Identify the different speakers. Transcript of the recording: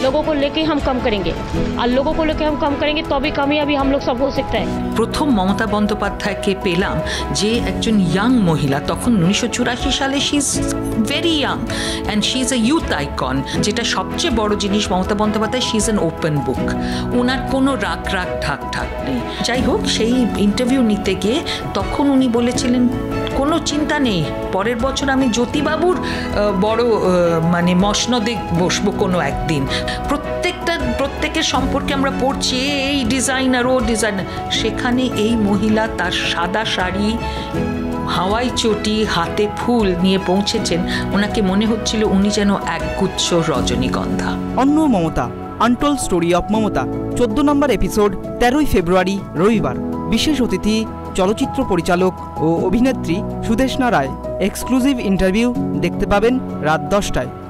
Speaker 1: लोगों को लेके हम कम करेंगे और लोगों को लेके हम कम करेंगे तो भी कामयाबी हम लोग सब हो सकता है।
Speaker 2: প্রথম মমতা বন্দ্যোপাধ্যায়কে পেলাম যে একজন ইয়াং মহিলা, তখন 1984 সালে she is very young and she is a youth icon. যেটা সবচেয়ে বড় জিনিস Mamata Bandyopadhyay, she is an open book, ওনার কোনো রাগ ঢাক নেই। যাই হোক, সেই ইন্টারভিউ নিতে গিয়ে তখন উনি বলেছিলেন কোনো চিন্তা নেই, পরের বছর আমি জ্যোতিবাবুর বড় মানে মসনদে বসবো কোনো একদিন। প্রত্যেকের সম্পর্কে আমরা পড়ছি, এই ডিজাইনার ও ডিজাইনার। সেখানে এই মহিলা তার সাদা শাড়ি, হাওয়াই চটি, হাতে ফুল নিয়ে পৌঁছেছেন। ওনাকে মনে হচ্ছিল উনি যেন একগুচ্ছ রজনীগন্ধা।
Speaker 3: অন্য Mamata, untold story of Mamata 14 নম্বর এপিসোড 13 ফেব্রুয়ারি রবিবার। বিশেষ অতিথি চলচ্চিত্র পরিচালক ও অভিনেত্রী সুদেষ্ণা রায়। এক্সক্লুসিভ ইন্টারভিউ দেখতে পাবেন রাত 10টায়।